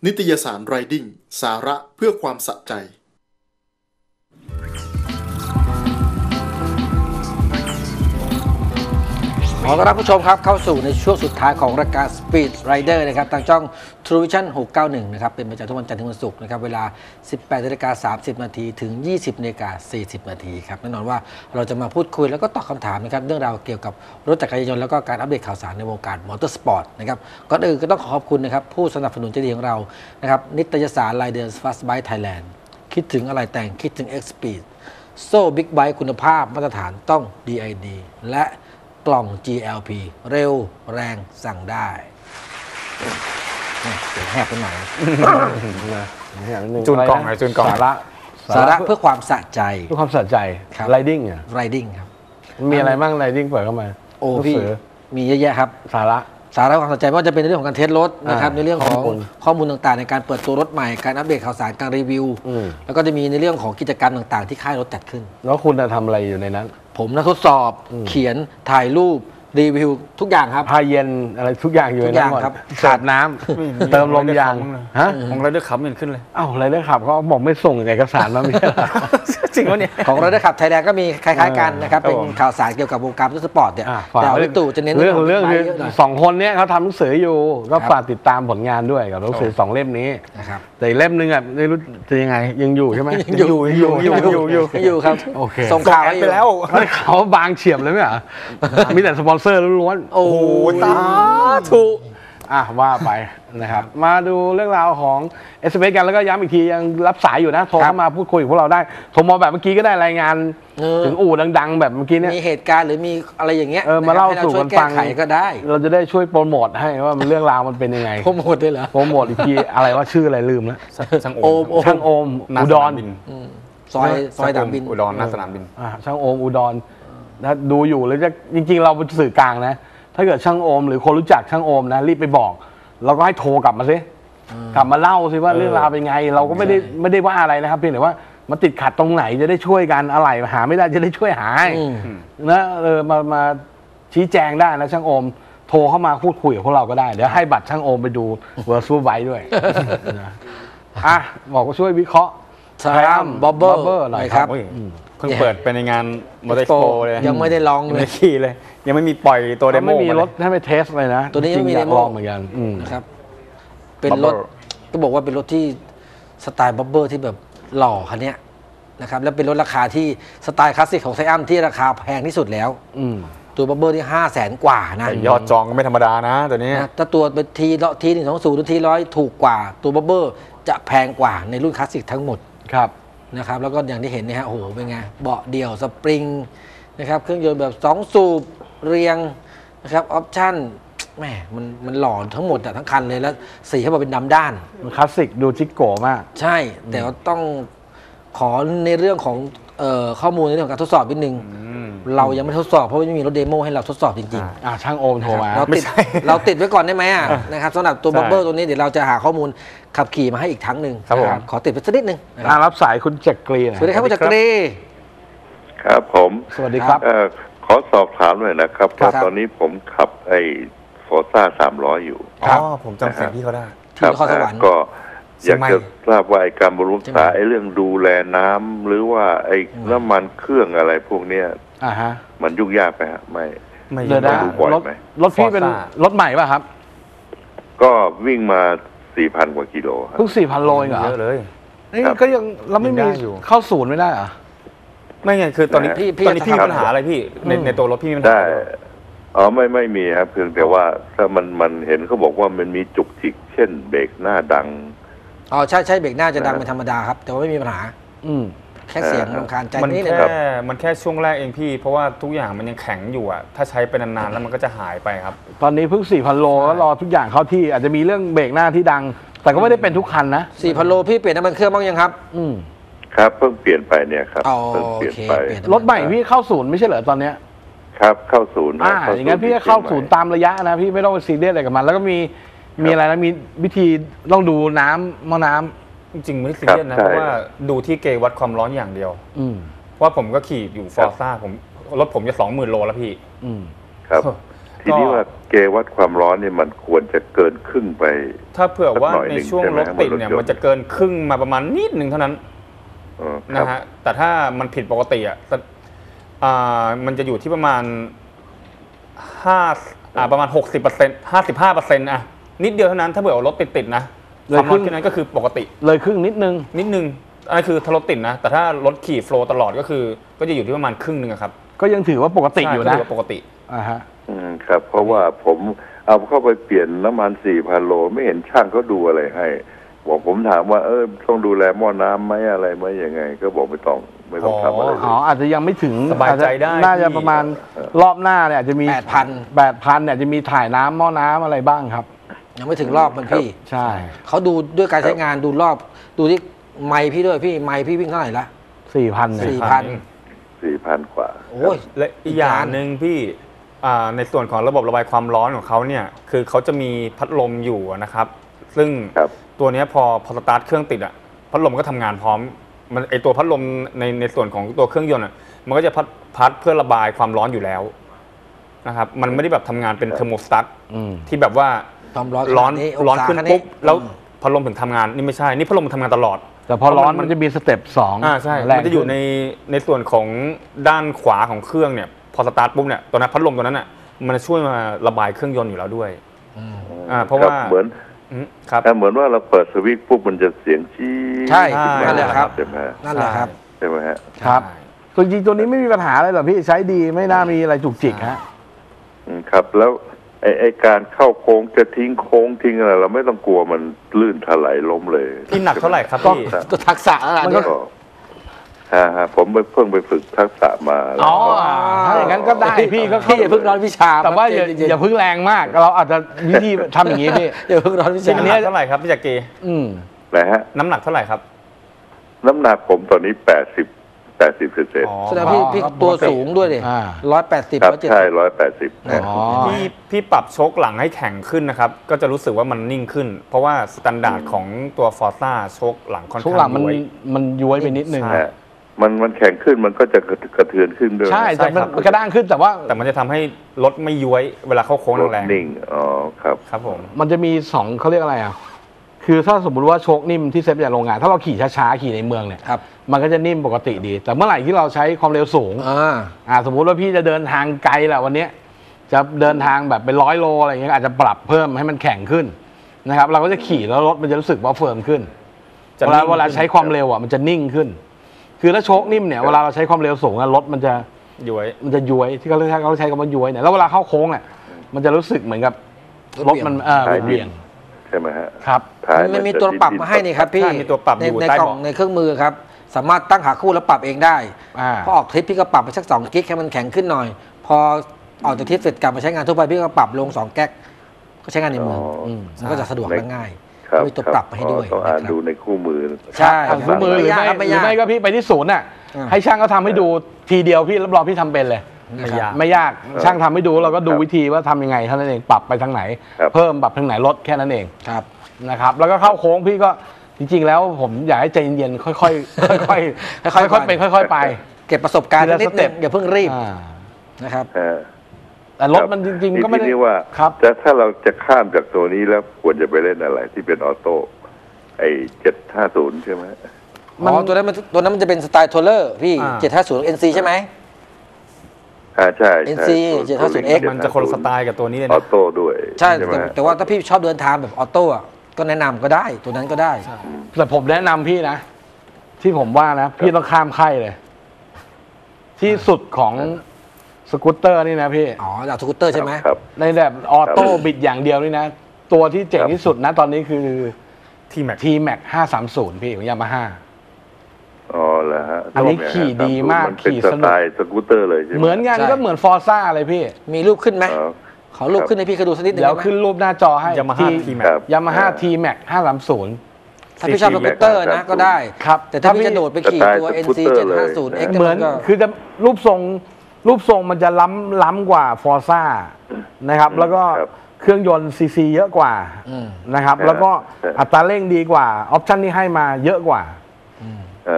นิตยสาร Riding สาระเพื่อความสะใจขอต้อนรับผู้ชมครับเข้าสู่ในช่วงสุดท้ายของรายการ Speed Rider นะครับทางช่อง True Vision 691 นะครับเป็นประจำทุกวันจันทร์ถึงวันศุกร์นะครับเวลา 18:30 น. ถึง 20:40 น. ครับแน่นอนว่าเราจะมาพูดคุยแล้วก็ตอบคำถามนะครับเรื่องราวเกี่ยวกับรถจักรยานยนต์แล้วก็การอัปเดตข่าวสารในวงการมอเตอร์สปอร์ตนะครับก่อนอื่นก็ต้องขอบคุณนะครับผู้สนับสนุนใจดีของเรานะครับนิตยสาร Rider Fast Bike Thailand คิดถึงอะไรแต่งคิดถึง X-Speed โซ่บิ๊กไบค์คุณภาพมาตรฐานต้อง DID และกล่อง GLP เร็วแรงสั่งได้เดี๋ยวแหบไปหน่อยจูนกล่องไงจูนกล่องสาระเพื่อความสะใจเพื่อความสะใจ Riding อ่ะ Riding ครับมีอะไรบ้าง Riding เปิดเข้ามาโอ้พี่มีเยอะแยะครับสาระความสนใจไม่ว่าจะเป็นในเรื่องของการเทสรถนะครับในเรื่องของข้อมูลต่างๆในการเปิดตัวรถใหม่การอัปเดตข่าวสารการรีวิวแล้วก็จะมีในเรื่องของกิจกรรมต่างๆที่ค่ายรถจัดขึ้นแล้วคุณจะทำอะไรอยู่ในนั้นผมทดสอบเขียนถ่ายรูปรีวิวทุกอย่างครับพาเย็นอะไรทุกอย่างอยู่ในนั้นหมดขาดน้ำเติมลมยางฮะของไรเดอร์ขับเงินขึ้นเลยอ้าวไรเดอร์ขับเขาบอกไม่ส่งเอกสารมาไม่ใช่จริงวะเนี่ยของไรเดอร์ขับไทยแลนด์ก็มีคล้ายๆกันนะครับเป็นข่าวสารเกี่ยวกับวงการรถสปอร์ตเนี่ยแต่เอาตู่จะเน้นเรื่องคือ2 คนเนี้ยเขาทำหนังสืออยู่ก็ฝากติดตามผลงานด้วยกับหนังสือ2 เล่มนี้นะครับแต่เล่มนึงอ่ะไม่รู้จะยังไงยังอยู่ใช่ไหมอยู่ครับโอเคส่งข่าวไปแล้วเขาบางเฉียบเลยไหมอ่ะมีแต่สปอนเซอร์ล้วนโอ้โหตาถูกว่าไปนะครับมาดูเรื่องราวของ SMS กันแล้วก็ย้ำอีกทียังรับสายอยู่นะโทรเข้ามาพูดคุยกับพวกเราได้โทรมาแบบเมื่อกี้ก็ได้รายงานถึงอู่ดังๆแบบเมื่อกี้เนี่ยมีเหตุการณ์หรือมีอะไรอย่างเงี้ยมาเล่าสู่กันฟังก็ได้เราจะได้ช่วยโปรโมทให้ว่ามันเรื่องราวมันเป็นยังไงโปรโมทได้เหรอโปรโมทอีกทีอะไรว่าชื่ออะไรลืมแล้วช่างโอมอุดรซอยดำบินอุดรหน้าสนามบินช่างโอมอุดรถ้าดูอยู่แล้วจะจริงๆเราเป็นสื่อกลางนะถ้าเกิดช่างโอมหรือคนรู้จักช่างโอมนะรีบไปบอกเราก็ให้โทรกลับมาสิกลับมาเล่าสิว่าเรื่องราวเป็นไงเราก็ไม่ได้ว่าอะไรนะครับเพียงแต่ว่ามันติดขัดตรงไหนจะได้ช่วยกันอะไรหาไม่ได้จะได้ช่วยหานะมาชี้แจงได้นะช่างโอมโทรเข้ามาพูดคุยกับพวกเราก็ได้เดี๋ยวให้บัตรช่างโอมไปดูเวอร์ซูไบด้วยบอกว่าช่วยวิเคราะห์บ๊อบเบอร์หน่อยครับเพิ่งเปิดไปในงานมอเตอร์โชว์เลยยังไม่ได้ลองเลยขี่เลยยังไม่มีปล่อยตัวเดโมไม่มีรถให้ไปเทสเลยนะตัวนี้ยังมีเดโมเหมือนกันนะครับเป็นรถก็บอกว่าเป็นรถที่สไตล์บ๊อบเบอร์ที่แบบหล่อคันนี้นะครับแล้วเป็นรถราคาที่สไตล์คลาสสิกของไซอัมที่ราคาแพงที่สุดแล้วตัวบ๊อบเบอร์ที่500,000 กว่านะยอดจองก็ไม่ธรรมดานะตัวนี้ถ้าตัวเป็นที120ตัวที100ถูกกว่าตัวบ๊อบเบอร์จะแพงกว่าในรุ่นคลาสสิกทั้งหมดครับนะครับแล้วก็อย่างที่เห็นเนี่ยฮะโอ้โหเป็นไงเบาะเดี่ยวสปริงนะครับเครื่องยนต์แบบ2 สูบเรียงนะครับออปชั่นแหมมันหล่อทั้งหมดทั้งคันเลยแล้วสีเขาบอกเป็นดำด้านมันคลาสสิกดูจิกโก้มากใช่แต่ว่าต้องขอในเรื่องของข้อมูลในเรื่องของการทดสอบนิดนึงเรายังไม่ทดสอบเพราะไม่มีรถเดโมให้เราทดสอบจริงๆช่างโอมโทรมาเราติดไว้ก่อนได้ไหมนะครับสำหรับตัวบับเบิ้ลตัวนี้เดี๋ยวเราจะหาข้อมูลขับขี่มาให้อีกครั้งหนึ่งขอติดไปสักนิดนึงรับสายคุณจักรีสวัสดีครับคุณจักรีครับผมสวัสดีครับขอสอบถามหน่อยนะครับเพราะตอนนี้ผมขับไอ้ฟอร์ซ่า300อยู่ผมจำเสียงพี่เขาได้ที่นครสวรรค์ก็อยากจะทราบว่าไอ้การบำรุงรักษาไอ้เรื่องดูแลน้ำหรือว่าไอ้น้ำมันเครื่องอะไรพวกเนี้ยมันยุ่งยากไหมฮะไม่ดูบ่อยไหมรถพี่เป็นรถใหม่ป่ะครับก็วิ่งมา 4,000 กว่ากิโลเพิ่ง 4,000 โลเองเหรอเยอะเลยนี่ก็ยังเราไม่มีเข้าศูนย์ไม่ได้เหรอไม่ไงคือตอนนี้พี่มีปัญหาอะไรพี่ในตัวรถพี่มีปัญหาไม่มีครับเพียงแต่ว่าถ้ามันเห็นเขาบอกว่ามันมีจุกจิกเช่นเบรกหน้าดังใช่เบรกหน้าจะดังเป็นธรรมดาครับแต่ว่าไม่มีปัญหาแค่เสียงรำคาญใจนี่เลยมันแค่ช่วงแรกเองพี่เพราะว่าทุกอย่างมันยังแข็งอยู่อ่ะถ้าใช้ไปนานๆแล้วมันก็จะหายไปครับตอนนี้เพิ่ง 4,000 โลแล้วรอทุกอย่างเข้าที่อาจจะมีเรื่องเบรกหน้าที่ดังแต่ก็ไม่ได้เป็นทุกคันนะ 4,000 โลพี่เปลี่ยนน้ำมันเครื่องบ้างยังครับครับเพิ่งเปลี่ยนไปเนี่ยครับเพิ่งเปลี่ยนไปรถใหม่พี่เข้าศูนย์ไม่ใช่เหรอตอนเนี้ยครับเข้าศูนย์อย่างงั้นพี่ก็เข้าศูนย์ตามระยะนะพี่ไม่ต้องไปซีเรียสอะไรกับมันแล้วก็มีอะไรนะมีวิธีต้องดูน้ำมอน้ำจริงๆไม่ซีเรียสนะเพราะว่าดูที่เกจวัดความร้อนอย่างเดียวเพราะผมก็ขี่อยู่ฟอร์ซ่าผมรถผมจะ 20,000 โลแล้วพี่ครับทีนี้ว่าเกวัดความร้อนเนี่ยมันควรจะเกินครึ่งไปถ้าเผื่อว่าในช่วงรถติดเนี่ยมันจะเกินครึ่งมาประมาณนิดหนึ่งเท่านั้นนะฮะแต่ถ้ามันผิดปกติมันจะอยู่ที่ประมาณประมาณ 60% 55%นิดเดียวเท่านั้นถ้าเผื่อรถติดนะความร้อนแค่นั้นก็คือปกติเลยครึ่งนิดนึงอันนี้คือถ้ารถติดนะแต่ถ้ารถขี่โฟล์ตลอดก็คือก็จะอยู่ที่ประมาณครึ่งนึงครับก็ยังถือว่าปกติอยู่นะปกติฮะครับเพราะว่าผมเอาเข้าไปเปลี่ยนน้ำมัน 4,000 โลไม่เห็นช่างเขาดูอะไรให้บอกผมถามว่าต้องดูแลหม้อน้ำไหมอะไรไหมยังไงก็บอกไม่ต้องทำอะไรอาจจะยังไม่ถึงสบายใจได้น่าจะประมาณรอบหน้าเนี่ยอาจจะมี 8,000เนี่ยจะมีถ่ายน้ำหม้อน้ำอะไรบ้างครับยังไม่ถึงรอบมันพี่ใช่เขาดูด้วยการใช้งานดูรอบดูที่ไมค์พี่ด้วยพี่ไมค์พี่วิ่งเท่าไหร่ละ 4,000 กว่าโอ้ยและอีกอย่างหนึ่งพี่ในส่วนของระบบระบายความร้อนของเขาเนี่ยคือเขาจะมีพัดลมอยู่นะครับซึ่งตัวนี้พอสตาร์ทเครื่องติดพัดลมก็ทำงานพร้อมมันไอตัวพัดลมในส่วนของตัวเครื่องยนต์มันก็จะพัดเพื่อระบายความร้อนอยู่แล้วนะครับมันไม่ได้แบบทำงานเป็นเทอร์โมสตัตที่แบบว่าร้อนขึ้นปุ๊บแล้วพัดลมถึงทำงานนี่ไม่ใช่นี่พัดลมมันทำงานตลอดแต่พอร้อนมันจะมีสเต็ป2 ใช่มันจะอยู่ในส่วนของด้านขวาของเครื่องเนี่ยพอสตาร์ทปุ๊บเนี่ยตัวนั้นพัดลมตัวนั้นมันช่วยมาระบายเครื่องยนต์อยู่แล้วด้วยเพราะว่าเหมือนเหมือนว่าเราเปิดสวิตช์ปุ๊บมันจะเสียงจี้ใช่นั่นแหละครับนั่นแหละครับใช่ไหมฮะครับจริงๆตัวนี้ไม่มีปัญหาอะไรหรอกพี่ใช้ดีไม่น่ามีอะไรจุกจิกฮะครับแล้วไอการเข้าโค้งจะทิ้งโค้งทิ้งอะไรเราไม่ต้องกลัวมันลื่นถลายล้มเลยพี่หนักเท่าไหร่ครับพี่ตัวทักษะอะไรก็ผมเพิ่งไปฝึกทักษะมาถ้าอย่างนั้นก็ได้พี่ก็อย่าเพิ่งร้อนวิชาแต่ว่าอย่าเพิ่งแรงมากเราอาจจะวิธีทำอย่างนี้พี่อย่าเพิ่งร้อนวิชาน้ำหนักเท่าไหร่ครับพี่จักรีอะไรฮะน้ำหนักเท่าไหร่ครับน้ำหนักผมตอนนี้80เซนแสดงพี่ตัวสูงด้วยดิ180 ใช่180 พี่ปรับโชคหลังให้แข็งขึ้นนะครับก็จะรู้สึกว่ามันนิ่งขึ้นเพราะว่าสแตนดาร์ดของตัวฟอร์ซ่าโชคหลังค่อนข้างย้วยมันย้วยไปนิดนึงมันแข็งขึ้นมันก็จะกระเทือนขึ้นด้วยใช่แต่มันกระด้างขึ้นแต่มันจะทำให้รถไม่ย้วยเวลาเข้าโค้งแรงนิ่งครับผมมันจะมี2เขาเรียกอะไรคือถ้าสมมติว่าโชคนิ่มที่เซฟจากโรงงานถ้าเราขี่ช้าๆขี่ในเมืองเนี่ยมันก็จะนิ่มปกติดีแต่เมื่อไหร่ที่เราใช้ความเร็วสูงสมมุติว่าพี่จะเดินทางไกลแหละวันนี้จะเดินทางแบบเป็น100 โลอะไรอย่างเงี้ยอาจจะปรับเพิ่มให้มันแข็งขึ้นนะครับเราก็จะขี่แล้วรถมันจะรู้สึกว่าเฟิร์มขึ้นเวลาใช้ความเร็วมันจะนิ่งขึ้นคือถ้าโชคนิ่มเนี่ยเวลาเราใช้ความเร็วสูงรถมันจะย้วยที่เขาใช้คำว่าย้วยเนี่ยแล้วเวลาเข้าโค้งเนี่ยมันจะรู้สึกเหมือนกับรถมันเบี่ยงใช่ไหมฮะครับมันมีตัวปรับมาให้นี่ครับพี่มีตัวปรับในกล่องในเครื่องมือครับสามารถตั้งขาคู่แล้วปรับเองได้พอออกทริปพี่ก็ปรับไปสัก2 กิกให้มันแข็งขึ้นหน่อยพอออกจากทริปเสร็จกลับมาใช้งานทั่วไปพี่ก็ปรับลง2 แก๊กก็ใช้งานในเมืองมันก็จะสะดวกและง่ายมีตัวปรับให้ด้วยต้องอ่านดูในคู่มือใช่คู่มือหรือไม่ก็พี่ไปที่ศูนย์ให้ช่างเขาทำให้ดูทีเดียวพี่รับรองพี่ทำเป็นเลยไม่ยากช่างทำให้ดูเราก็ดูวิธีว่าทำยังไงเท่านั้นเองปรับไปทางไหนเพิ่มปรับทางไหนลดแค่นั้นเองนะครับแล้วก็เข้าโค้งพี่ก็จริงๆแล้วผมอยากให้ใจเย็นๆค่อยๆค่อยๆเป็นค่อยๆไปเก็บประสบการณ์นิดนึงอย่าเพิ่งรีบนะครับแต่รถมันจริงๆก็ไม่ได้ว่าแต่ถ้าเราจะข้ามจากตัวนี้แล้วควรจะไปเล่นอะไรที่เป็นออโต้750ใช่ไหมตัวนั้นมันจะเป็นสไตล์ทัวร์เลอร์พี่750 NC ใช่ไหมใช่ NC 750X มันจะคนละสไตล์กับตัวนี้เลยออโต้ด้วยใช่แต่ว่าถ้าพี่ชอบเดินทางแบบออโต้ก็แนะนำก็ได้ตัวนั้นก็ได้แต่ผมแนะนำพี่นะที่ผมว่านะพี่ต้องข้ามค่ายเลยที่สุดของสกูตเตอร์นี่นะพี่จากสกูตเตอร์ใช่ไหมในแบบออโต้บิดอย่างเดียวนี่นะตัวที่เจ๋งที่สุดนะตอนนี้คือ T-Max 530พี่ของยามาฮ่าเหรอฮะอันนี้ขี่ดีมากขี่สนุกสกูตเตอร์เลยใช่ไหมเหมือนกันก็เหมือนฟอร์ซ่าเลยพี่มีรูปขึ้นไหมขอรูปขึ้นให้พี่เขาดูสักนิดนึงเดี๋ยวขึ้นรูปหน้าจอให้ยามาฮ่า T-Max 530 ถ้าพี่ชอบสกูตเตอร์นะก็ได้ครับแต่ถ้าพี่จะโดดไปขี่ตัว NC 750X เหมือนคือจะรูปทรงมันจะล้ำกว่าฟอร์ซ่านะครับแล้วก็เครื่องยนต์ซีซีเยอะกว่านะครับแล้วก็อัตราเร่งดีกว่าออปชั่นที่ให้มาเยอะกว่า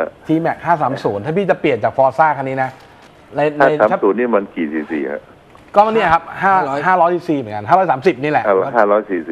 T-Max 530ถ้าพี่จะเปลี่ยนจากฟอร์ซ่าคันนี้นะใน530นี่มันกี่ซีซีฮะก็เนี่ยครับ500 cc เหมือนกัน530นี่แหละ 500 cc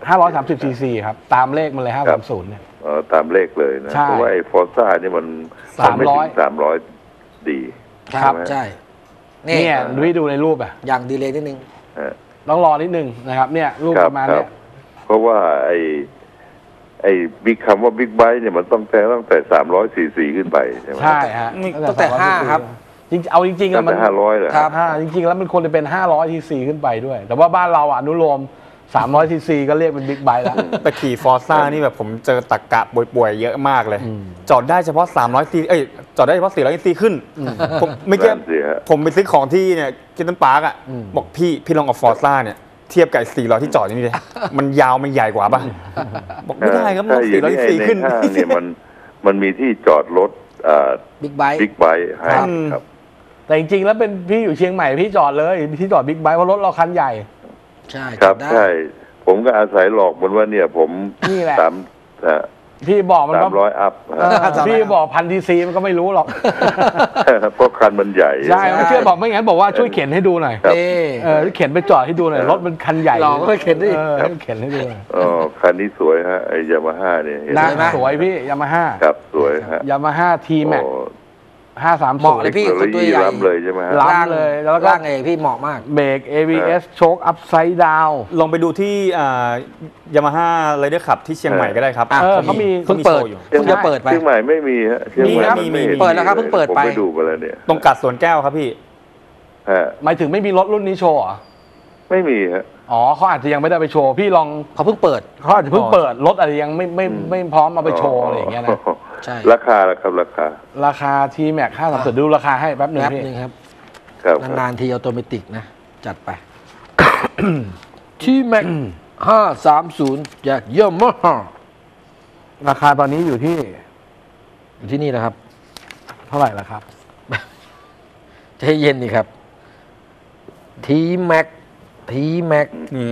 530 cc ครับตามเลขมันเลย530เนี่ยตามเลขเลยนะใช่เพราะว่าไอ้ฟอร์ซ่านี่มัน 300 ไม่ถึง300 ดีครับไหมใช่เนี่ยดูในรูปอ่ะอย่างดีเลยนิดนึงต้องรอนิดนึงนะครับเนี่ยรูปคปรับระมาณครัเนี้บยเพราะว่าไอ้บิ๊กคำว่าบิ๊กไบค์เนี่ยมันต้องตั้งแต่300 cc ขึ้นไปใช่ไหมใช่ฮะตั้งแต่5ครับจริงเอาจริงๆตั้อะงมัแต่น 500เลยครับจริงๆแล้วมันควรจะเป็น500 cc ขึ้นไปด้วย แต่ว่าบ้านเราอนุโลม300 cc ก็เรียกเป็นบิ๊กไบค์แล้วแต่ขี่ฟอร์ซ่านี่แบบผมเจอตะกะป่วยๆเยอะมากเลย จอดได้เฉพาะ300ซีจอดได้เฉพาะ400ซีขึ้นผมไม่เก็บนั่นสิฮะผมไปซื้อของที่เนี่ยคิตตันพาร์คอ่ะบอกพี่ลองเอาฟอร์ซ่าเนี่ยเทียบกับ400ที่จอดอยู่นี่เลยมันยาวมันใหญ่กว่าป่ะบอกไม่ได้ครับมันถ้าอย่างนี้ 400 ไอ้ซีในขึ้นห้างเนี่ยมันมีที่จอดรถบิ๊กไบค์บิ๊กไบค์ให้ครับแต่จริงๆแล้วเป็นพี่อยู่เชียงใหม่พี่จอดเลยที่จอดบิ๊กไบค์เพราะรถเราคันใหญ่ใช่ครับได้ใช่ผมก็อาศัยหลอกมันว่าเนี่ยผมนี่แหละ พี่บอกมันว่า 300 อัพพี่บอก1,000 cc มันก็ไม่รู้หรอกเพราะคันมันใหญ่ใช่ไม่เชื่อบอกไม่งั้นบอกว่าช่วยเข็นให้ดูหน่อยครับนี่เข็นไปจอดให้ดูหน่อยรถมันคันใหญ่หลอกก็ไปเข็นดิให้เข็นให้ดูหน่อยอ๋อคันนี้สวยฮะไอ้ยามาฮ่าเนี่ยเห็นไหมน่าสวยพี่ยามาฮ่าครับสวยฮะยามาฮ่าทีแม็กโอ้ 530 เหมาะเลยพี่คนตัวใหญ่ล้ำเลยใช่ไหมฮะล้ำเลยแล้วก็ร่างเองพี่เหมาะมากเบรก ABS โชคอัพไซด์ดาวลองไปดูที่ยามาฮ่าไรเดอร์ขับที่เชียงใหม่ก็ได้ครับเขามีเพิ่งเปิดโชว์อยู่เพิ่งจะเปิดไปเชียงใหม่ไม่มีฮะเชียงใหม่มีไม่ห็นเปิดแล้วครับเพิ่งเปิดไปผมไปดูมาแล้วเนี่ยตรงกัดสวนแก้วครับพี่ฮะหมายถึงไม่มีรถรุ่นนี้โชว์เหรอไม่มีฮะอ๋อเขาอาจจะยังไม่ได้ไปโชว์พี่ลองเขาเพิ่งเปิดเขาอาจจะเพิ่งเปิดรถอาจจะยังไม่พร้อมเอาไปโชว์อะไรอย่างเงี้ยนะใช่ราคาละครับราคาราคาทีแม็ก530ดูราคาให้แป๊บหนึงแป๊บพี่นึงครับครับนานๆทีออโตเมติกนะ จัดไป ที่แม็ก530 จากยามาฮ่าราคาตอนนี้อยู่ที่อยู่ที่นี่นะครับเท่าไหร่ละครับใจเย็นดีครับทีแม็กนี่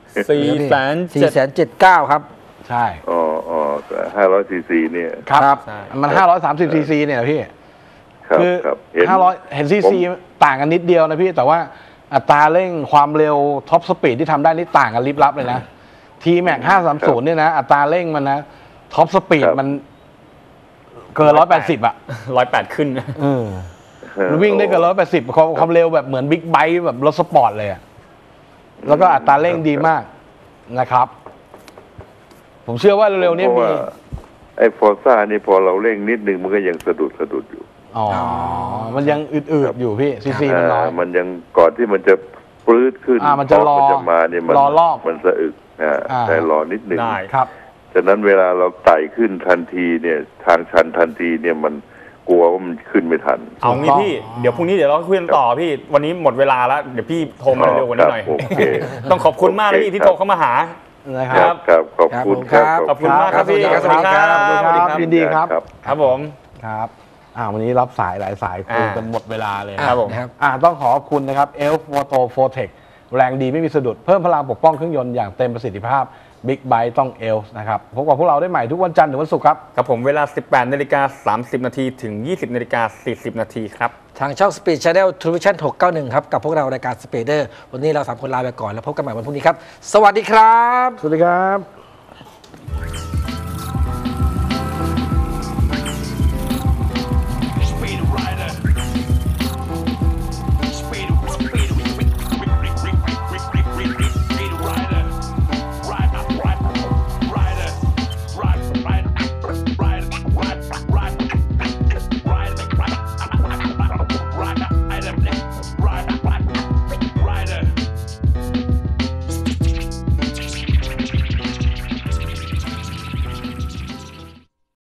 479,000ครับใช่อ๋อ500 cc เนี่ยครับใช่มัน530 cc เนี่ยนะพี่ครับคือครับ 500เห็นซีซีต่างกันนิดเดียวนะพี่ แต่ว่าอัตราเร่งความเร็วท็อปสปีดที่ทำได้นี่ต่างกันลิบลับเลยนะทีแม็ก530เนี่ยนะอัตราเร่งมันนะท็อปสปีดมันเกิน180อ่ะ 108 ขึ้นมันวิ่งได้เกิน180ความเร็วแบบเหมือนบิ๊กไบค์แบบรถสปอร์ตเลยอะแล้วก็อัตราเร่งดีมากนะครับ ผมเชื่อว่าเร็วๆนี้เพราะมีว่าไอ้ฟอร์ซ่านี่พอเราเร่งนิดนึงมันก็ยังสะดุดอยู่อ๋อมันยังอืดๆอยู่พี่ซีซีมันน้อยมันยังก่อนที่มันจะปลื้ดขึ้นมันจะรอมันจะมาเนี่ยมันรอรอบมันสะอึกแต่รอนิดนึงได้ครับฉะนั้นเวลาเราไต่ขึ้นทันทีเนี่ยทางชันทันทีเนี่ยมันกลัวว่ามันขึ้นไม่ทันเอางี้พี่ เดี๋ยวพรุ่งนี้เดี๋ยวเราคุยกันต่อพี่ วันนี้หมดเวลาแล้ว เดี๋ยวพี่โทรมาเร็วกว่านี้หน่อยโอเคต้องขอบคุณมากนะพี่ที่โทรเข้ามาหานะคครัรับ บครับขอบคุณครับขอบคุณมากครับพี่สวัสดีครับสวัสดีครับยินดีครับครับผมครับวันนี้รับสายหลายสายคุยกันหมดเวลาเลยครับผมนะครับต้องขอบคุณนะครับ Elf Moto Fortec แรงดีไม่มีสะดุดเพิ่มพลังปกป้องเครื่องยนต์อย่างเต็มประสิทธิภาพ Big Bike ต้อง Elf นะครับพบกับพวกเราได้ใหม่ทุกวันจันทร์ถึงวันศุกร์ครับครับผมเวลา 18:30 นถึง 20:40 นครับทางช่อง Speed Channel Television 691 ครับ กับพวกเรารายการ Speeder วันนี้เรา 3 คนลาไปก่อนแล้วพบกันใหม่วันพรุ่งนี้ครับ สวัสดีครับสวัสดีครับ